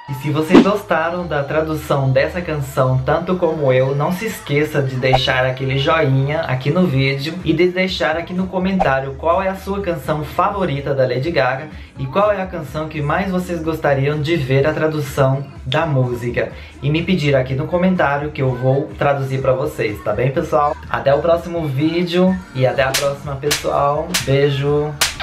E se vocês gostaram da tradução dessa canção, tanto como eu, não se esqueça de deixar aquele joinha aqui no vídeo e de deixar aqui no comentário qual é a sua canção favorita da Lady Gaga e qual é a canção que mais vocês gostariam de ver a tradução da música. E me pedir aqui no comentário que eu vou traduzir pra vocês, tá bem, pessoal? Até o próximo vídeo e até a próxima, pessoal. Beijo!